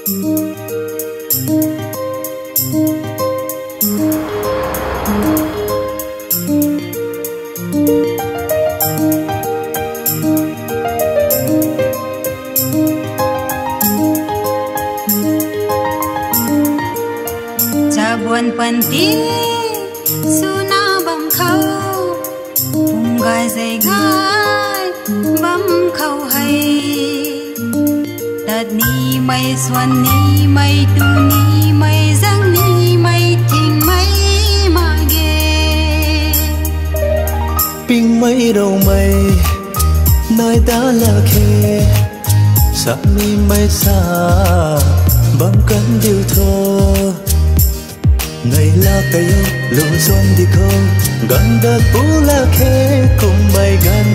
buồn phần tí su na bầm khâu vùng gai dày gai bấm khâu hay đợt ni mây xuân ni mây tu ni mây răng ni mây thình mây mà ghê pin mây đầu mây nơi đã là khê sắc ni mây xa bấm cánh điều thơ này là cây lùm xuân đi không gần đất phú là khê cùng mây gần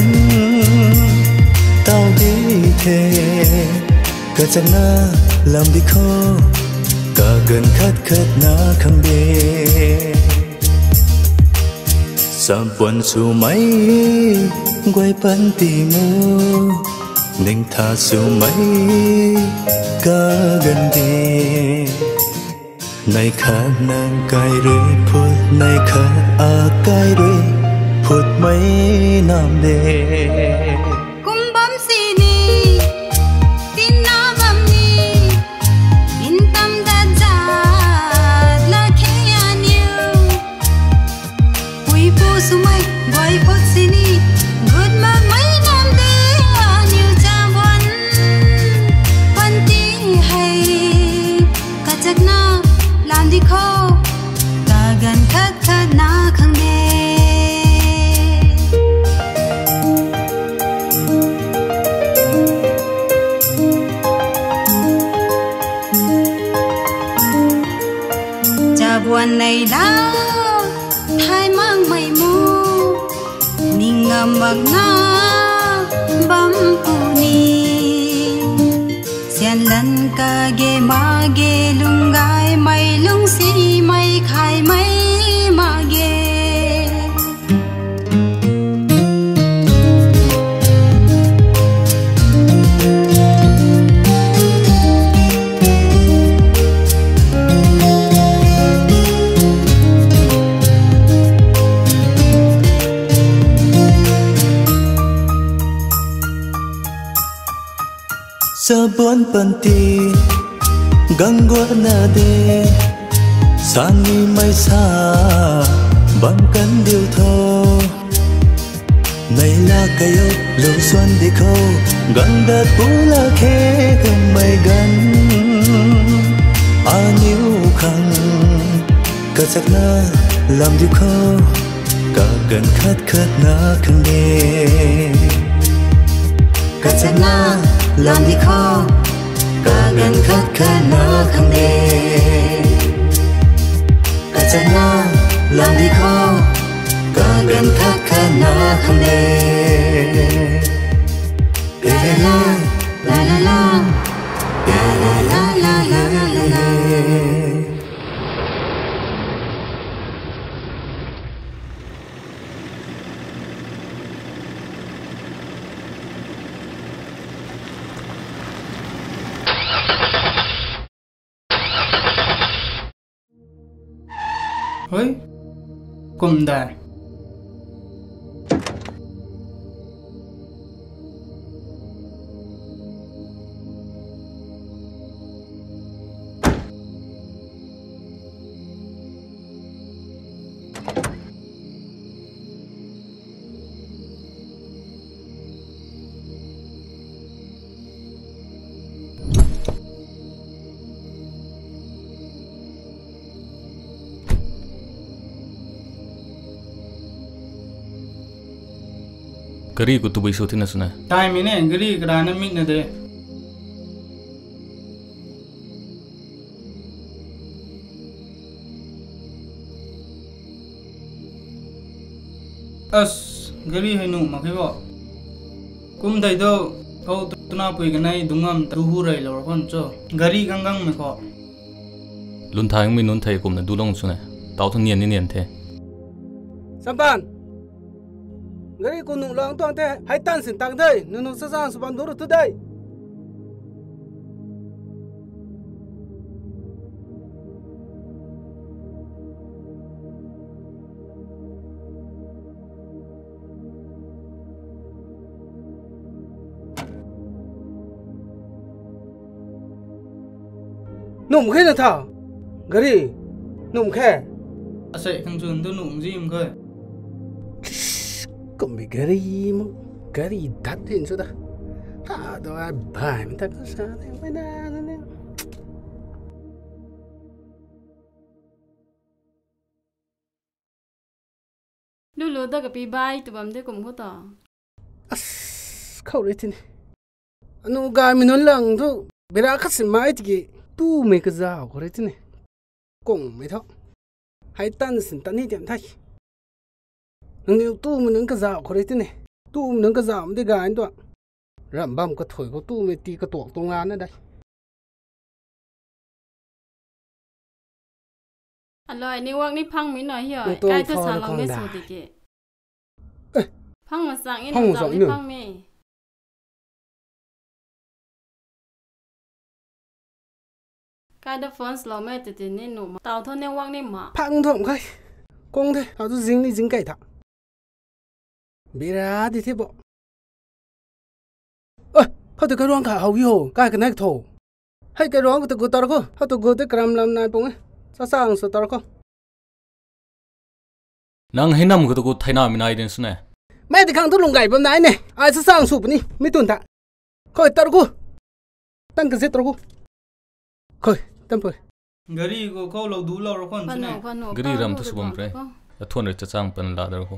tao đi thề cả chắc na làm đi khô cả gần khát khát na không đê sam buồn su mấy quay bắn tì mô ninh tha su mấy cả gần đi này khả năng cài rơi phút này khả cài rơi phút mấy năm đê cùng bấm xì ni tin na bấm ni in tâm đã già là khi anh yêu quý phu su mai gọi phút xì ni good mà mấy năm đê anh yêu cha buồn phân tí hay cả chắc na làm đi khô cả gần khát khát na khăng đê cha buồn này đã thay mang mây mù ninh ngầm mặc na bấm phù ni xiên lần ca ghê ma ghê lung gai mây lung xì mây khai mây mà ghê sa buồn bận tì găng gua na đê san ni mây xa băng cánh điều thô này là cây lùm xuân đi khâu gần đất phú là khê gần mây gần níu khăng cả chắc na làm điều khâu cả gần khát khát na khăng đê cả chắc na làm đi khô cả gần khát khát na khăng đê cả chắc na làm đi khô cả gần khát khát na khăng đê la la la la la la la la la la la. Ôi, cùng đài. Gari ko tu bisu tina suna. Time ini gari kerana mit nade. As gari hai nu makai bo. Kum dai do kau tuna pui ganai dungam tuhu rai lor kon cho. Gari gangang me ko. Lun thang mi nun thai kum na dulong suna. Tao thon nian ni nian the. Sampan. Gari ko nung lang tuang te hai tan sin tang dai nung sa sang suban duru tu dai nụm khe là thảo gari nụm khe sẽ khang chun tu nụ gì mà khơi cũng bị gari đắt lên rồi đó thà đó ai bài mình ta có sao thế mới na nè lulu ta cái pi bai tụi bấm thế cũng có tỏ khâu đấy thế anu gai mình nói lằng thôi bây giờ khát xem mai thì tu mấy cái dao có đấy thế này cùng mấy thọ hãy tan xin tan đi điểm thay nếu tu mình nâng cái dao có đấy thế này tu mình nâng cái dao mình gai anh đoạn rầm bầm cái thổi có tu mình tì cái tuộc tung an ở đây aloi ni wak ni phang mi nói hiểu cái thứ sáng lòng biết số thì kì phang mà sáng in nó giọng ni phang mi cái đó phone slow mẹ từ từ nên nụ tàu thôi nên wak ni mà phang thôi không công thế họ cứ dính cái thằng bị ra thì thế bộ họ tự cái ruộng cả hậu yêu cái này thổ hay cái ruộng tự tao có họ tự tự cầm làm này bông ấy sao sao tao có nang hinam ko to thay na minai den sune mẹ thì khang thuốc lồng gậy bấm này ai sao sang sụp đi mấy tuần ta coi tao có tăng cái gì tao có coi tâm phơi gari ko câu lâu đủ lâu rồi con chứ này gari ram to subam pre thon re chang pan la dar ho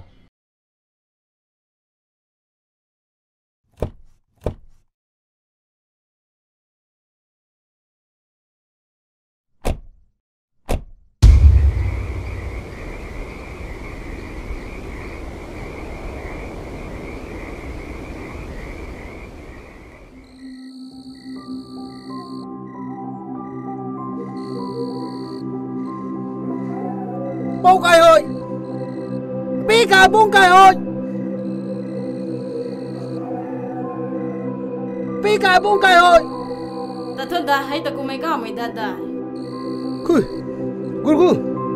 bông cài ơi bi cả bông cài ơi bi cả bông cài ơi ta thôi đã hay ta cũng mấy cái mấy đã cùi gurgu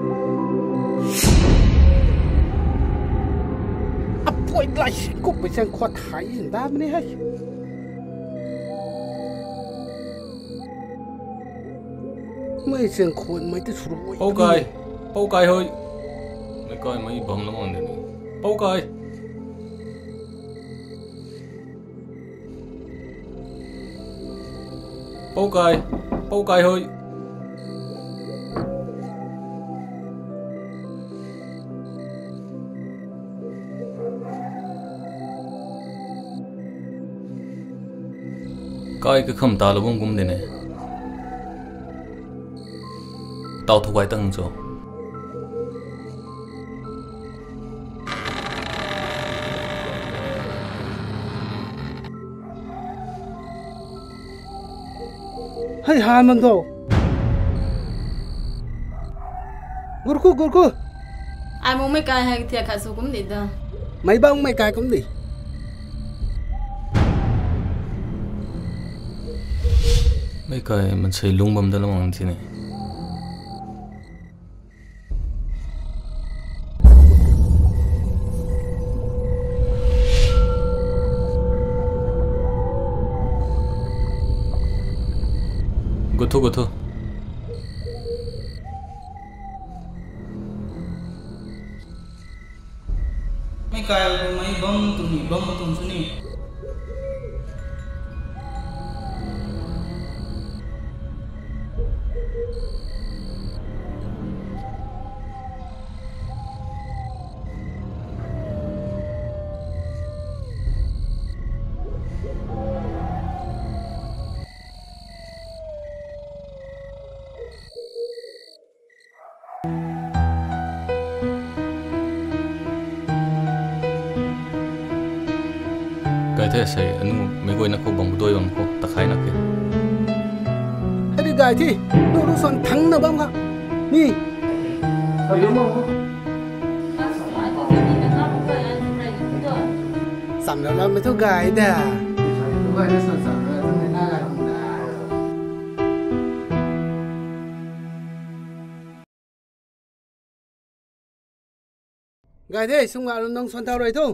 bôi lại cục bị sang khoa thái gì ta mới hay mấy sang khuôn mấy cái suối Pau cai hơi mấy coi mấy bầm lắm anh này Pau cai hơi cai cái khăm ta là bông cũng đây này tao thu quay tăng rồi hay hàn mình đâu gurku ai muốn mấy cái hay thiệt khá số cũng đi đó mấy bông mấy cái cũng đi mấy cái mình xây lung bầm đó lắm thế này Goto mấy cái mấy bom tụi này cái thế sẽ anh mấy người nó không bằng đôi bằng không ta khai nó kì hay đi gài thì nó son thắng nào bông hả nè ở đúng không sắm nó mới thôi gài đấy à gài nó sẵn rồi nên là gài không gài thế xung quanh nó son thao rồi thôi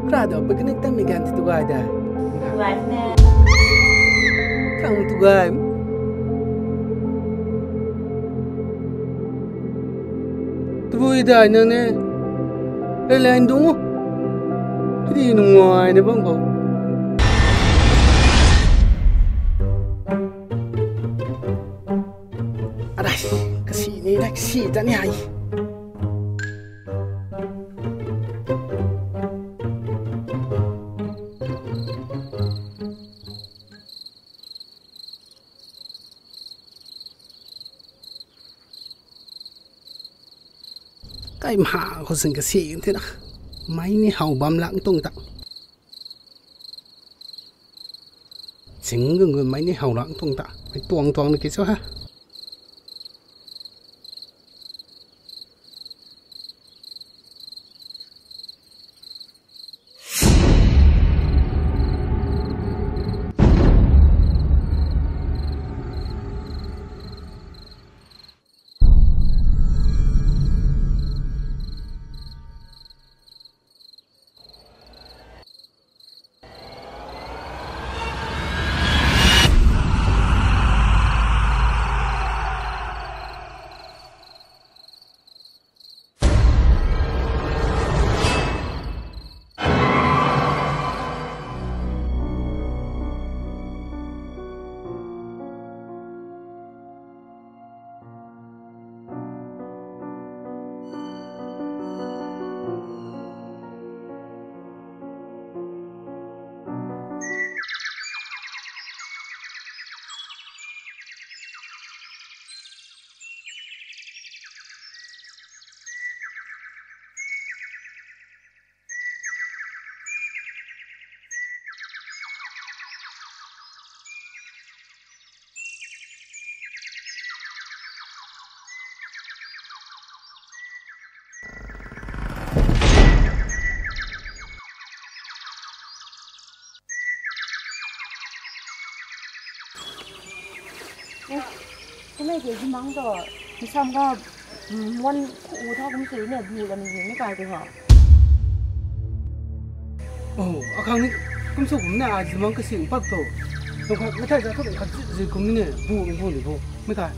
Rada pagkanig tami ganti tugay da. Warna. Kang tugay. Tubuy da na ne. Lelain dungo. Hindi nungway na bang ko. Aray, kasi nagsita ni ay. Cái mà có sinh cái gì thế đó máy này hầu bám lãng tung tặng chính người máy này hầu lãng tung tặng phải tuang được cái số ha cái này thì mắng rồi thì xong có muốn cụ thao cũng xí này vì là mình mới cài được hả khang ni cũng số cũng nè chỉ mong cái sự bắt tổ không phải cái thay ra các bạn khát gì cũng nè bu mấy cái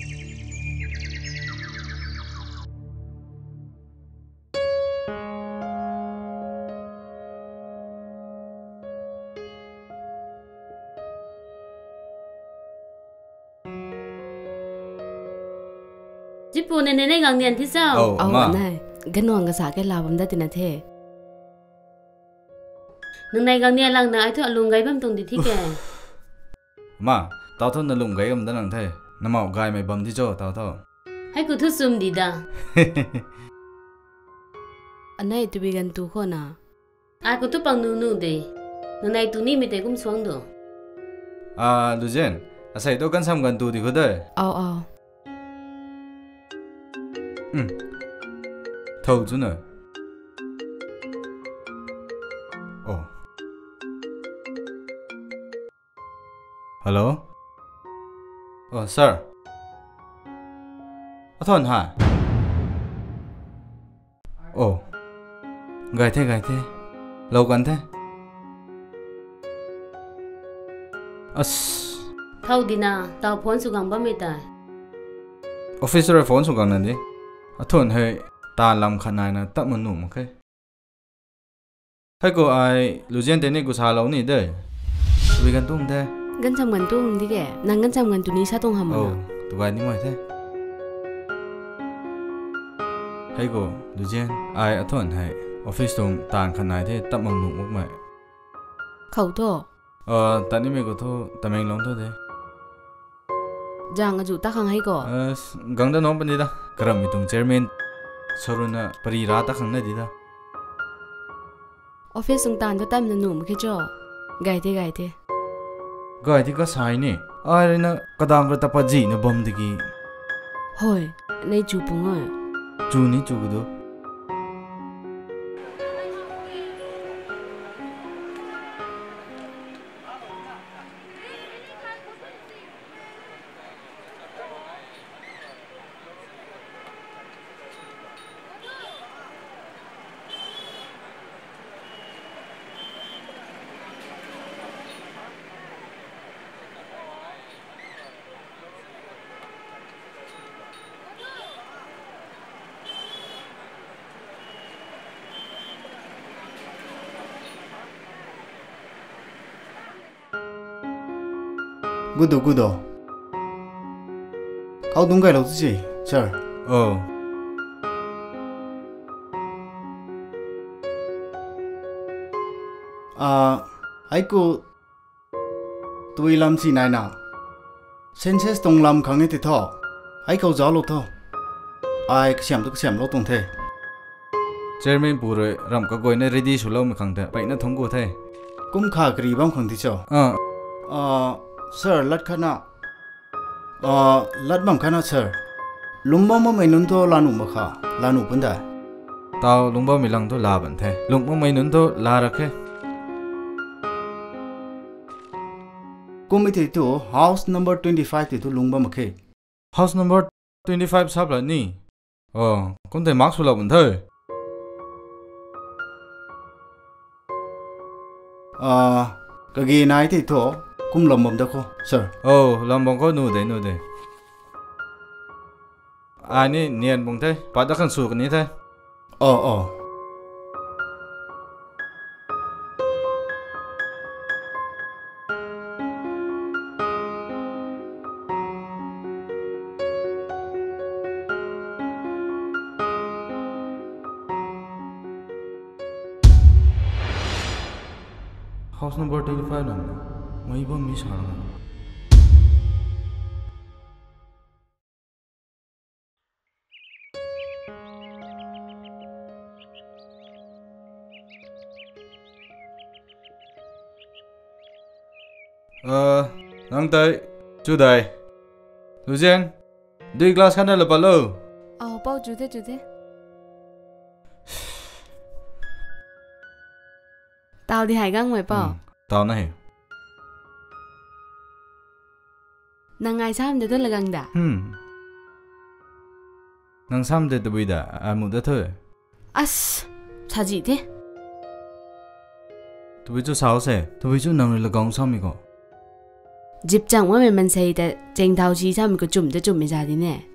Jipu nenek ngang nian thì sao? Này, cái nón cái啥cái lao bấm đã tin thế. Nâng này ngang nian lang na ai thọ lùng gai bấm tung đi thích kẻ. Ma, tao thọ na lùng gai bấm đã lang thế. Na mau gai mày bấm đi cho tao thọ. Hay cứ thốt sum đi da. Anh này tụi mình tu khó na. Ai cứ tu bằng nu đi. Nâng này tu ni mi te cũng xuống được. À, Lucian, asai to kan sam gan tu di ko de. Thâu chứ nè. Hello? Sir. Thon hả? Gai thế. Lâu gần thế. Thâu đi na, tao phone sugang ba mi ta. Officer phone sugang na di. Thon hay ta làm khăn này là tạm một nụ một cái. Hay cô ai Lucian tên này cô xả lâu nè đấy. Vì gần tung thế. Gần trăm gần tung đi kẻ, nàng gần trăm gần tu ní sao tung hầm à? Tụi gái đi ngoài thế. Hay cô Lucian ai ở thôn hay office tung tàn khăn này thế tạm một nụ một mày. Khẩu thô. Tạm đi mày cô thô tạm mình lòng thôi thế. Jangan aja tak hang hay ko. Gang da nom pandida. Karam itung chairman soruna parira ta khang na dida. Office sung tan to tam na num ke jo. Gai te. Gai ti ka sai ni. Ai na kadang ka tapaji na bom digi. Hoi, nei chu punga. Chu ni chu gudu. good. How đúng cái lâu gì, sir? Ai cô tôi làm gì này nào? Senses tông làm khang ấy thì thọ, ai câu giáo lột thọ, ai xem lột tông thế. Chairman pure ram ka goi na ready sulo me khang the pai na thong ko the. Kum kha kri bam khang thi cho. Sir lat khana. Lat bam khana sir. Lumba ma mai nun to lanu ma kha, lanu panda. Tao lumba mi lang to la ban the. Lumba mai nun to la rakhe. Kum thi to house number 25 thi to lumba ma khe. House number 25 sab la ni. Kum the mark sulo ban the. Kagi nai thì thọ cũng làm bom đó cô, sir. Làm bom có nu đấy. Ai nè niên bông thế, bắt đã khăn sủi cái ní thế. House number 25 na may ba miss harang. Nang tay, chú đây. Lưu Diên, đi glass khăn đây là bao lâu? Bao chú thế. Tao đi hải gang mày bao. Tao này. Nang ai sam để tôi là gang đã. Nang sam để tôi bây đã, một đứa thôi. Sao gì thế? Tôi biết sao sẽ, tôi biết nang là gang sam 이거. Dịp chẳng mà mình xây để tranh thao chi sao mình có chùm mới ra đi nè.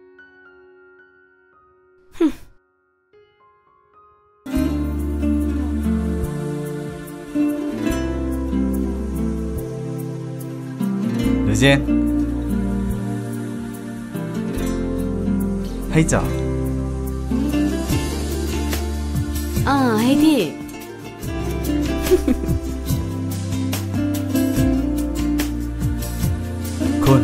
Lưu Diên, hay chào. Hay thiệt. Khôn.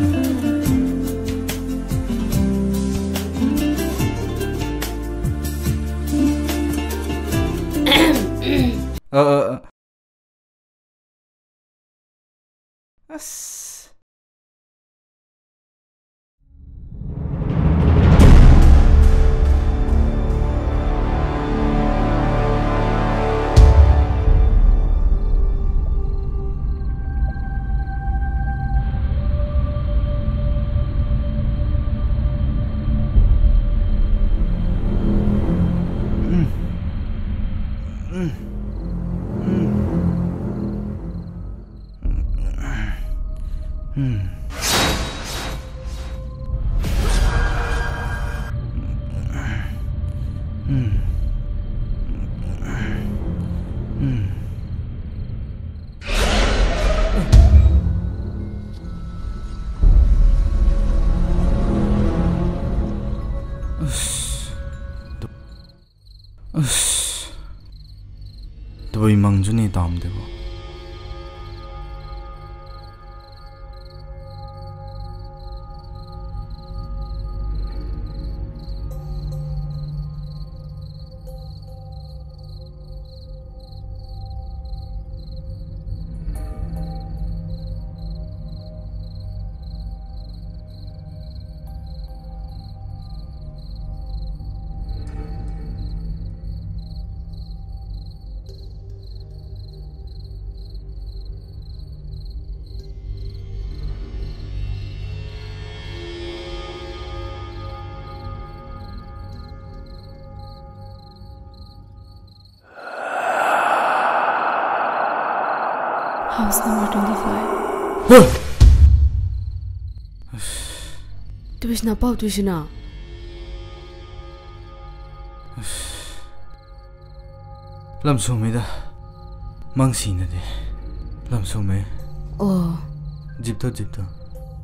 Tôi mang cho nên tạm được. House number 25. Du bist nach Bau, du bist nach. Làm sao mấy đó, mang xin rồi đi, làm sao mấy? Ồ. Dịp thôi.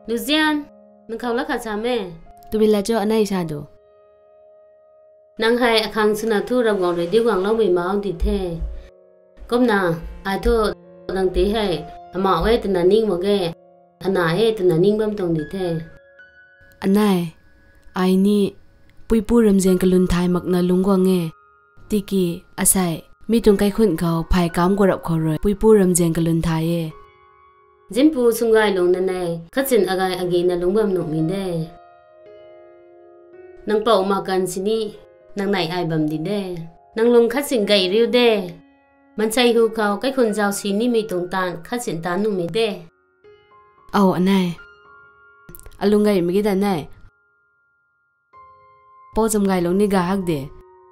Lucian, nang khâu la kha cha me. Tu bi la cho anai sa do. Nang hai akhang suna thu ram gong re di gwang lo mi ma di the. Kom na, ai thu nang ti hai, ama we tu na ning mo ge. Ana he tu na ning bam tong di the. Anai, ai ni puipu ramjeng kalun thai mak na lungwa nge. Tiki asai, mi tung kai khun khau phai kam go rap khoroi. Puipu ramjeng kalun thai e. Jimpu sungai long na nai, khatsin agai agi na lungbam no mi de. Nang pau ma kan sini, nang nai ai bam di de. Nang lung khatsin gai riu de. Man chai hu khau kai khun jaw sini mi tung tan khatsin tan nu mi de. Au anai. Alung gai mi da nai. Po jam gai long ni ga hak de.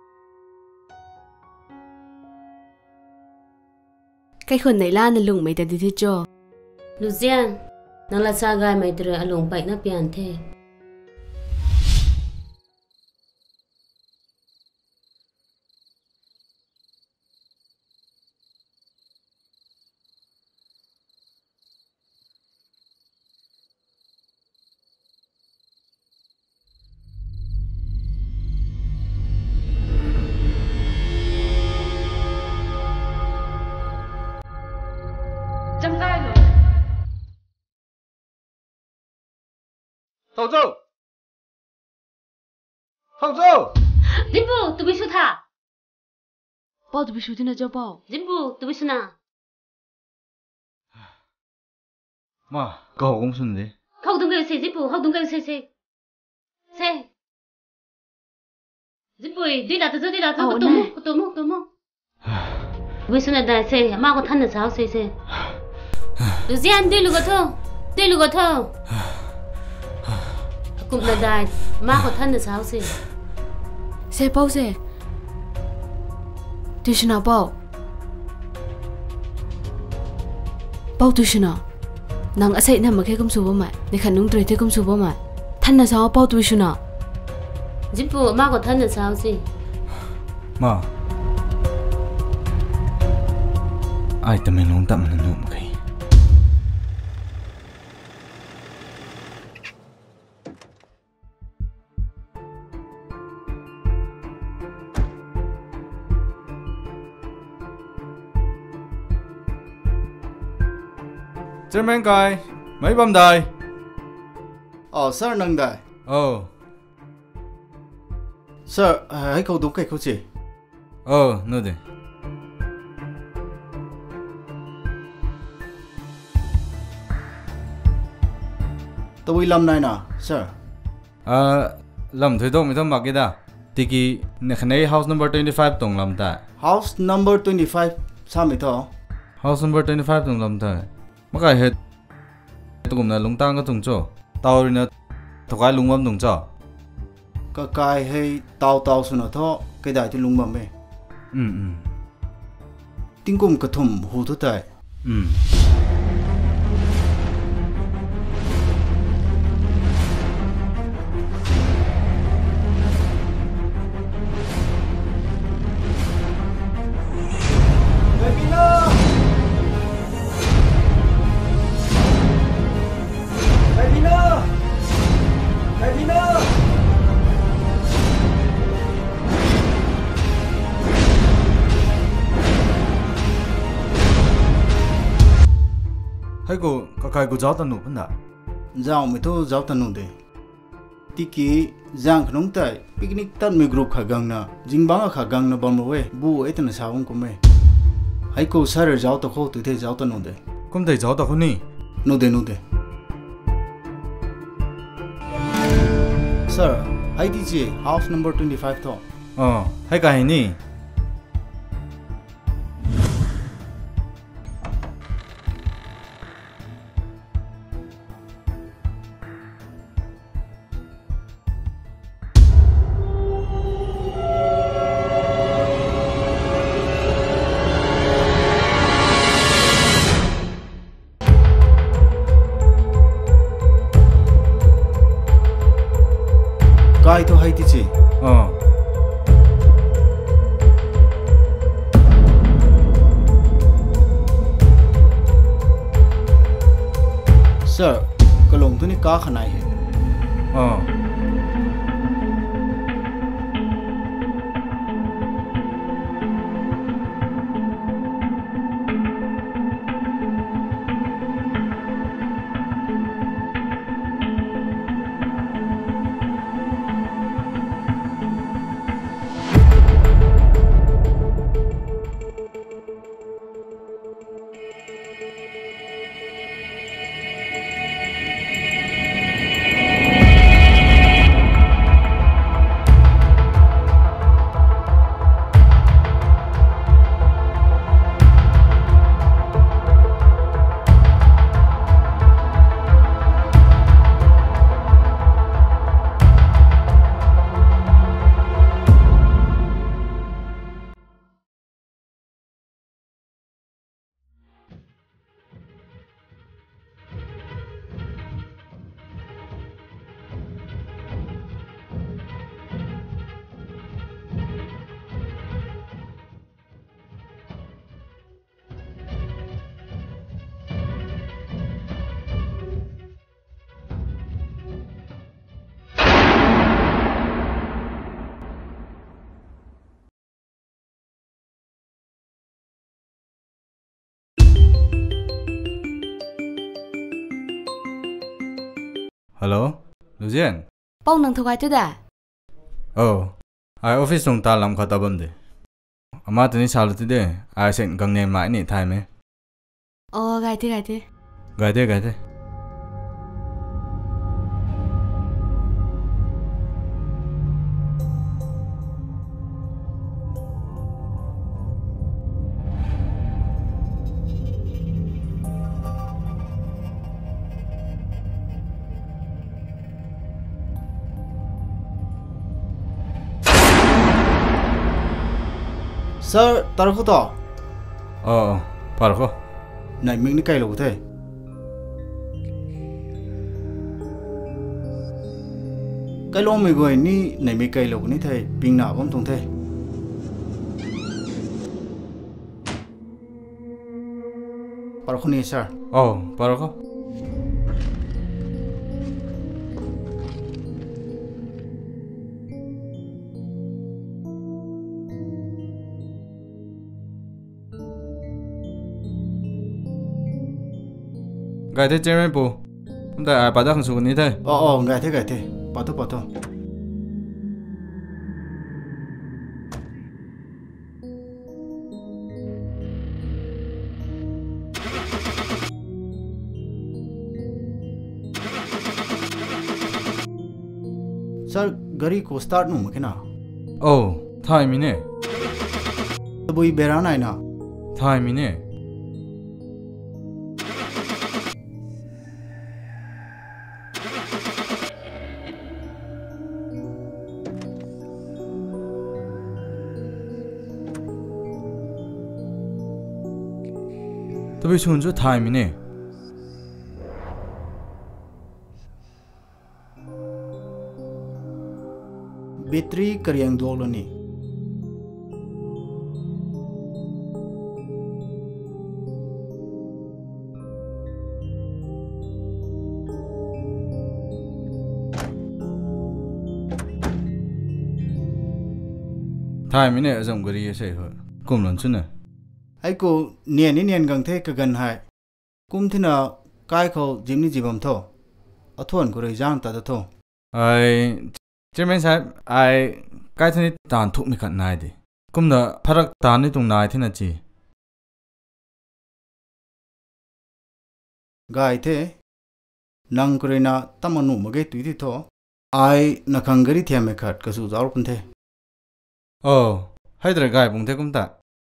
Kai khun nai la na lung mai ta di thi cho. Lucian, nang la sa gai mai tre along pai na pian the. Hậu Châu! Hậu Châu! Jimbu, tu bisu tha. Bao tu bisu tina cho bao. Jimbu, tu bisu na. Ma, cậu cũng xuân gì? Hậu tung cái xe Jimbu, hậu tung cái xe. Xe. Jimbu, đi là tu đi là tu, tu mu. Bisu na dai xe, ma có thân là sao xe. Lucian, đi lu go thô. Cũng là đài, má có thân là sao xì. Xe bao xe. Tu xin nào bao. Bao tu xin nào. Nàng ở xây nằm mà khi công số bố mẹ. Để khả nung trời thế công số bố mẹ. Thân là sao bao tu xin nào. Giúp phụ má có thân là sao xì. Má. Ai tâm mình không tâm là nụ mà khi. Trên bên coi, mấy băm đời. Sir nâng đại. Sir, hãy câu đúng cái câu gì? Nữa đi. Tôi làm này nào, sir. Làm thôi đâu mình thầm mặc cái đó. Tiki, này house number 25 tông làm ta. House number 25 sao mình thọ? House number 25 tông làm ta. Mà cái hết tôi cũng là lung tang cái tung cho tao rồi nè thằng cái lung bấm tung cho cái hay tao xuân ở thọ cái đại thì lung bấm ấy tiếng cùng cái thùng hú thốt tại hay cô cái giáo tanu phân đã giáo mới thôi giáo tanu đấy tiki giang khung tại picnic tan mình group khagang na jingbang khagang na bom we bu ấy tên sao không mày hay cô sai giáo tao khô từ thế giáo tanu đấy không thể giáo tao không nè no đấy sir hay đi gì house number 25 thôi hay cái nè cái thôi hay đi gì sir cái lồng tôi ní cá khăn này Hello, Lucian. Bông nang thokai tu da. I office tung ta lam khata bam de. Ama tani salu ti de, I sen gang nem mai ni thai me. Gai thế. Gai de. Sir, tao không to. Phải không? Này mình đi cây lẩu thế. Cái lỗ mình gọi ní này mình cây lẩu ní thế, bình nào vẫn thông thế. Phải không ní sir? Phải không? Gai thế chơi bố, hôm nay ai bắt đầu xuống ní thế? Gai thế, bắt đầu. Sir, gari ko start nung makina. Thai mi ne. Bui bera nai na. Thai mi ne. Tôi bị xuống chút thai mi ne. Battery karyang dolo ni. Thai mi ne giống cái gì vậy? Cùng lần chút này. Ai cô niên gang thế cái gần hai. Kum thế nào cái khâu Jim ni jibam tho. Ở thôn của người giang ta tho. Ai Chairman sahib, ai cái thế này tàn thục mi khẩn này đi. Cũng là phát tàn đi tung này thế nào chứ? Gai thế, nang kore na tamanu mage tui thi tho. Ai na khangari thia me khat kasu zaur pun the. Hay là gai bung thế cũng ta.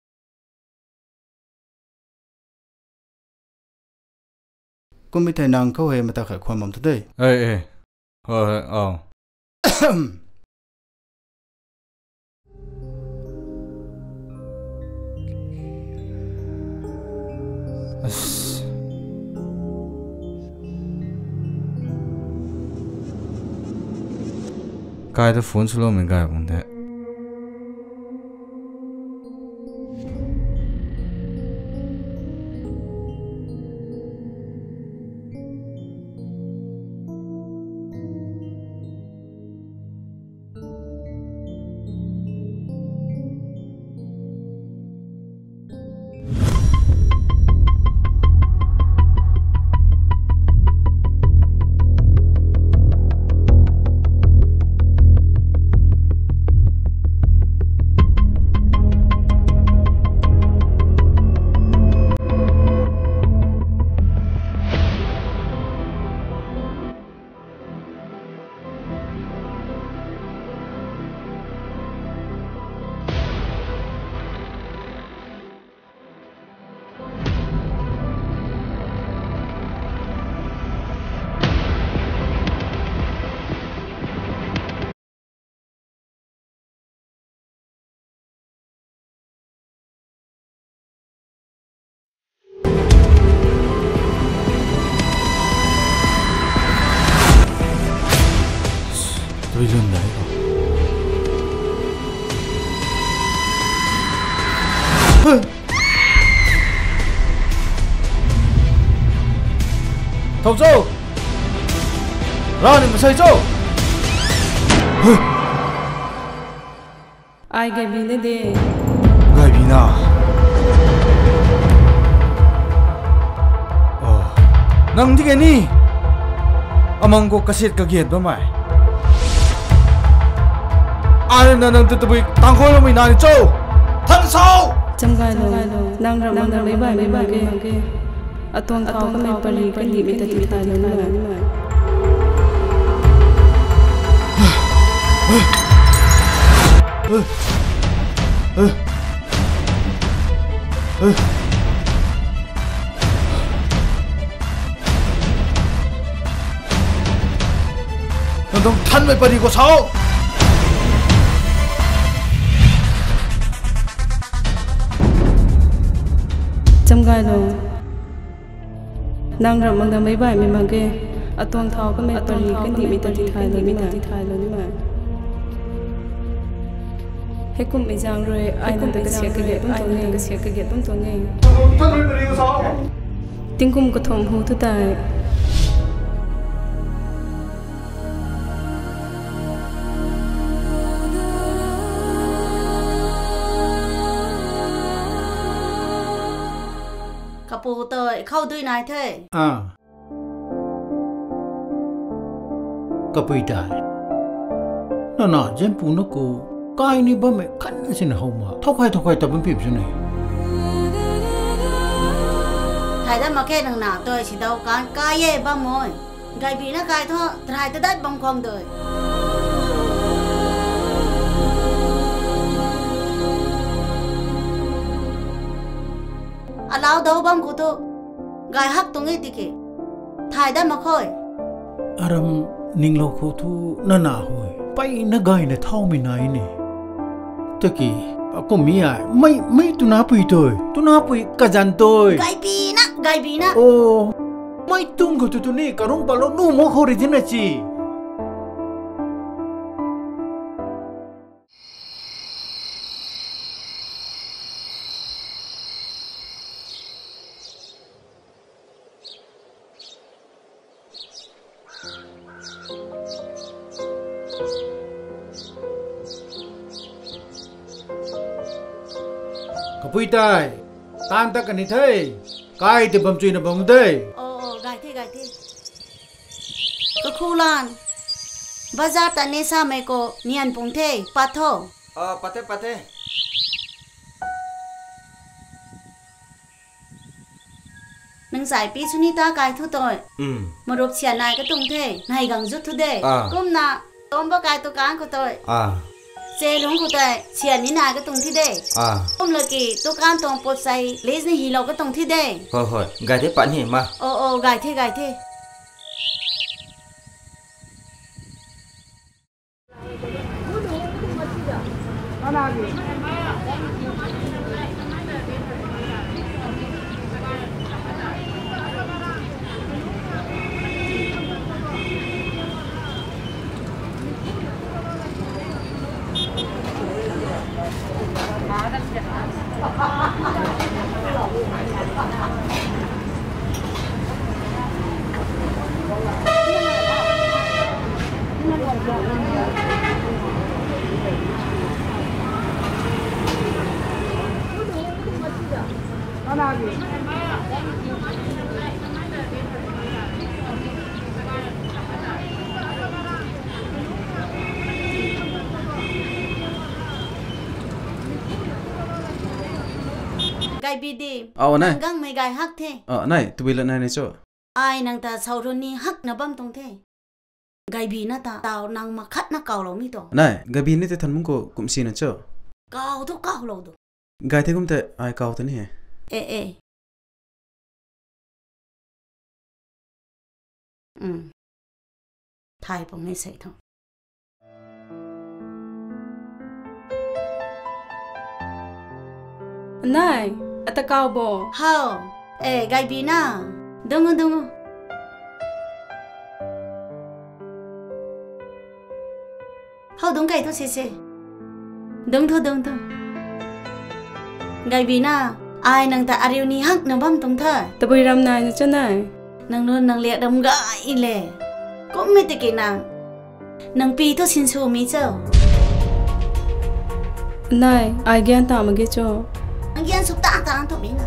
Cũng biết thầy nàng câu hề mà ta khởi khoan mầm thế đây. Cái đó phun xuống mình cái vấn đề. Thầu châu ra đi mà xây châu ai gai bi ne de gai bi na nang di ni amang ko kasit ka giat ba mai ai na nang tu bui tang khoi lo mi na ni châu thang sau cham gai lo nang ram nang mai bai mai ke atong thao ka mai pali ka ni mi ta ti thai lo na 넌 탄 왜 버리고 사오? Chamgai lo nang ram mang mai bai mai mang ke atong thao ka mai pali ka ni mi ta ti thai lo ni ma hekum me jang roi ai na ka sia ka ge tum to nge 탄 왜 버리고 사오? tingkum ko thom hu tu tai Kapu tôi khâu tôi này thế. Kapui tai. Nó jen pu nó ko kai ni ba me kan sin hau ma. Thok khai ta bim pip su này. Thầy đã mà khen thằng nào tôi chỉ đâu cái ye ba mồi. Gai bị nó gai thôi, thầy ta đất bông không đời. Allow đâu bông của tôi. Gai hắc tôi nghe tiki. Thầy đã mà khôi. Aram ning lo ko thu na hoi. Pai na gai na thau mi nai ni. Taki ako mi ai mai tu na pui ka jan tôi. Gai bị na. Oh. Mai tung ko tu ni karong palo nu mo khori din na chi. Kapui tai tan ta kan ni thei kai te bam chui na bang dei Gai thế có khu lan bazar ta ne sa me ko nian pung the patho pate nang sai pi sunita kai thu toy marop sia nai ka tung the nai gang jut thu de kum na tom ba kai to kan ko toy che long ko toy sia ni nai ka tung thi de kum la ki to kan tong pot sai les ni hi lo ka tung thi de hoi gai thế bạn hi ma gai thế gai bi đi này gang mai gai hắc thế này tụi bây lần này cho ai nang ta sau rồi ni hắc na bam tong thế gai bi na ta tao nang mà khát na cầu lo mi to này gai bi này thì thằng mông ko cũng xin nó cho cầu to cầu lo do gai thế cũng thế ai cầu thế này ê thai bông này sấy thôi Nai, ata kau bo. How? Gai bi na. Dungu. How dung gai thôi se. Dung thôi. Gai bi na. Ai nang ta ariu ni hak na bam tung tha. Tabui ram nai na cho nai. nang luôn nang liệt đâm gãi lệ cũng mấy cái nàng pi thôi xin số mi cho này ai ghen tao mà cái cho anh ghen sụp ta thôi mi na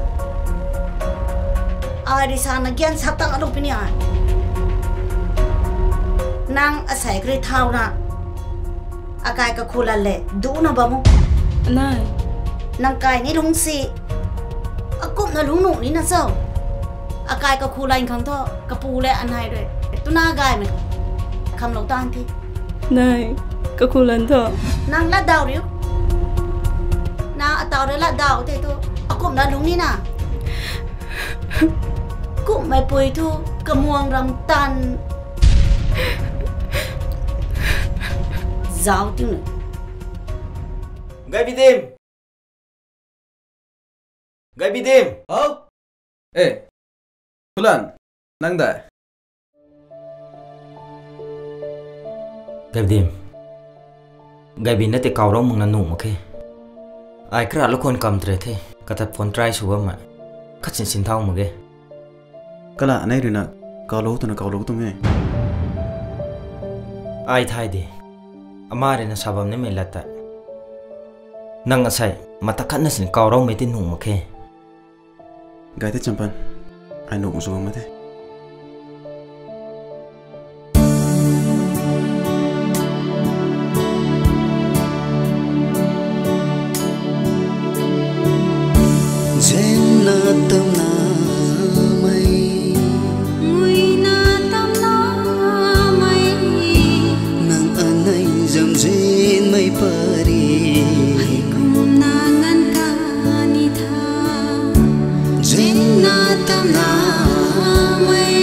ai đi sang nàng ghen sắp ta đâu mi à nàng ở sài cái thao na akai ka khula le du na bamu này nàng cài ni lung si akum na lung nụ ni na sao akai ka khula anh khang tho ka pu le an hai rồi tu na gai mình kham lâu tan thi này ka khulan tho nàng lát đào riu na tao đấy lát đào thế thôi akum na lung ni na cũng mày pui thu ka muang ram tan giáo tiếng này gai bi tim ê Kulan nang da gai bi tim gai bi nate kaw rong mung na nu ma ke ai kra lo kon kam tre the ka ta phone try su ma ka sin thau ma ge kala nai rina kaw lo tu me ai thai de amare na sabam ne me lata nang asai matakan na sin kaw rong me tin nu ma ke gai te champan ai nu su ma te Jenna tâm na mai Mui na tâm na mai nang anay jam jin mai pari Ai kum na ngan ka ni tha Jenna tâm na mai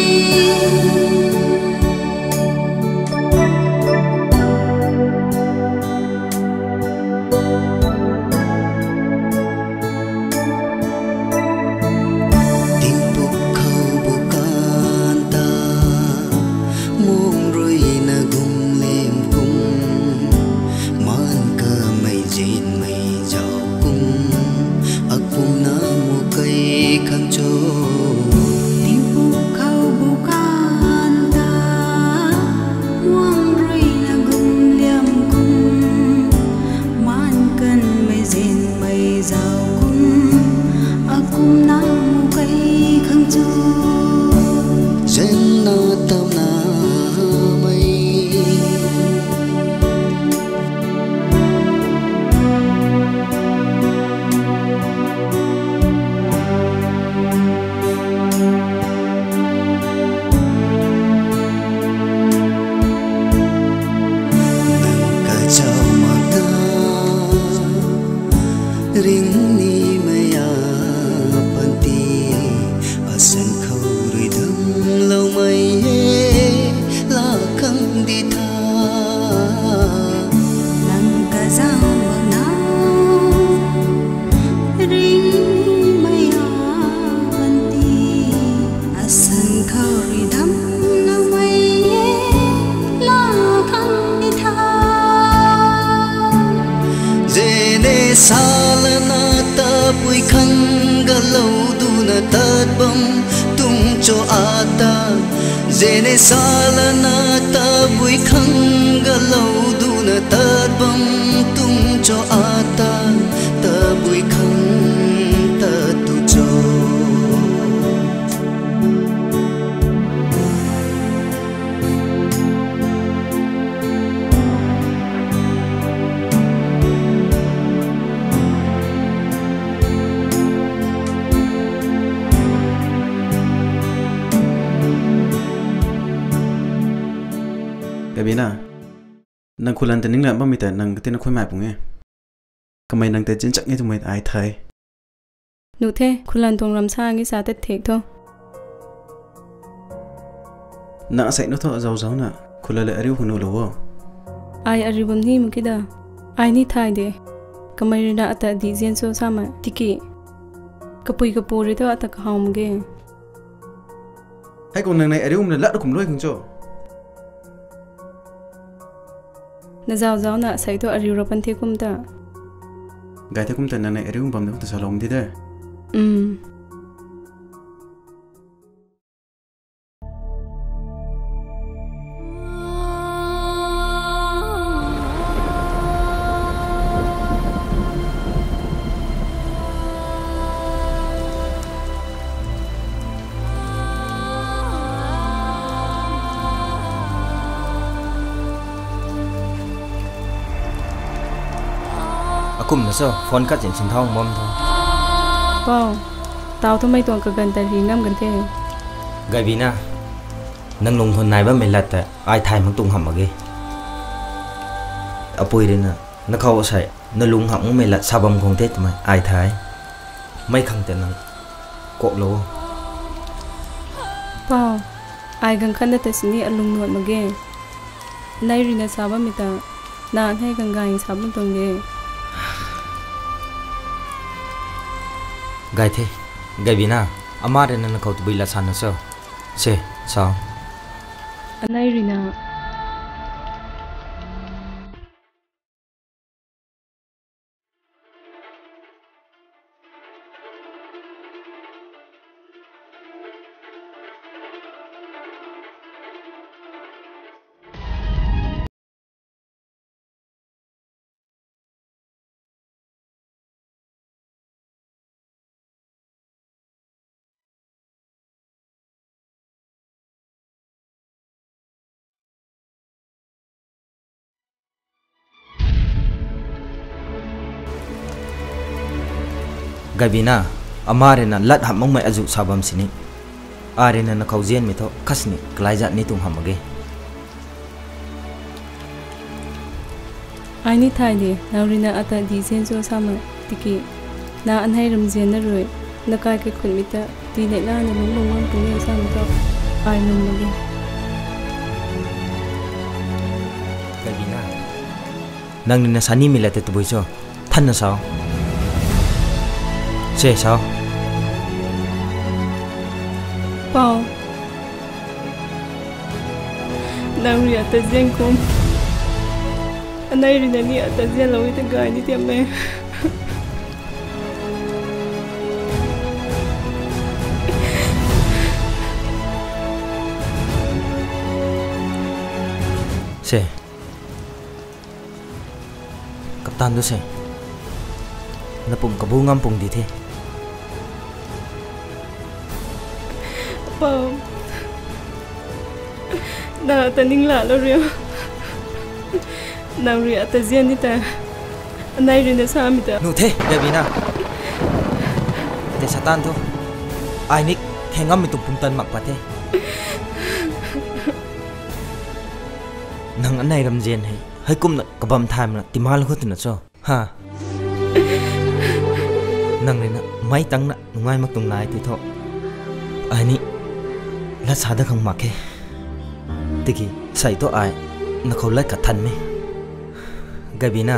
ring ni maya panti asan khâu rui đâm lâu mây la khăng đi tha nang ka zao na ring ni maya panti asan khâu rui đâm lâu mây la khăng đi tha jene salana ta pui khang ga lâu du na tat bam tung cho ata jene salana ta pui khang ga lâu du na tat bam tung cho ata ta pui khang ta tu cho Bina nang khulan te ning la ba mi ta nang te na khoi mai punge kamai nang te chin chak nge tu mai ai thai nu the khulan tong ram sa ngi sa te thek tho na sai no tho zau zau na khula le ariu hunu lo ai aribam ni mukida ai ni thai de kamai na ata di jen so sama tiki kapui kapuri to ata kham ge hai kon nang nai ariu na la kum loi khang cho na zau zau na sai to ariu rapan the kum ta gai the kum ta na nai ariu bam na ta salom di de kum na so phone ka chin thong mom tho Wow, tao tho mai tuang ka gan ta ri ngam gan the. Gai bina nang lung thon nai ba me lat ta ai thai mang tung ham age. Apoi re na khau sai na lung ham me lat sabam khong te ma ai thai. Mai khang te nang ko lo. Wow, ai gan khan ta sini alung nuat mage. Nai ri na saba mi ta na hai gan gai sabam tong de. Gai the gai bina ama re na khau tu bila san na so se sao Anai ri na Gabina amare na lat hamang mai aju sabam sini are na khau jen mi tho khasni klaija ni tum hamage ai ni thai de naurina ata di zen so sama tiki na anhai ram zen na roi na kai ke khun mi ta ti ne na na lung lung pu ne sam to ai num mage Gabina nang ni na sani mi late tu boi so than na sao se sao Wow, nauri ata zen kum anai ri na ni ata zen lo ita gai ni te me se kaptan do se na pum kabungam pung di the Wow, na ata ning la lo rio nauri ata zen ni ta anai ri na sa mi ta nu the Gabina te satan to ai nik thengam mi tu pum tan mak pa the nang anai ram jen hai kum na kabam tham na timal khot na cho ha nang ne na mai tang na ngai mak tung nai ti tho ai ni la sa da khang mak ke tiki sai to ai na khol la ka than me Gabina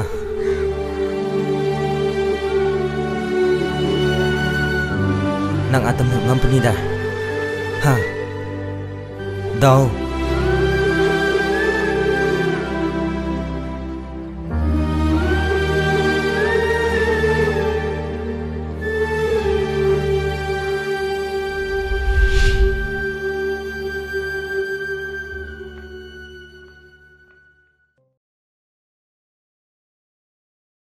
nang atam ngam pani da ha dau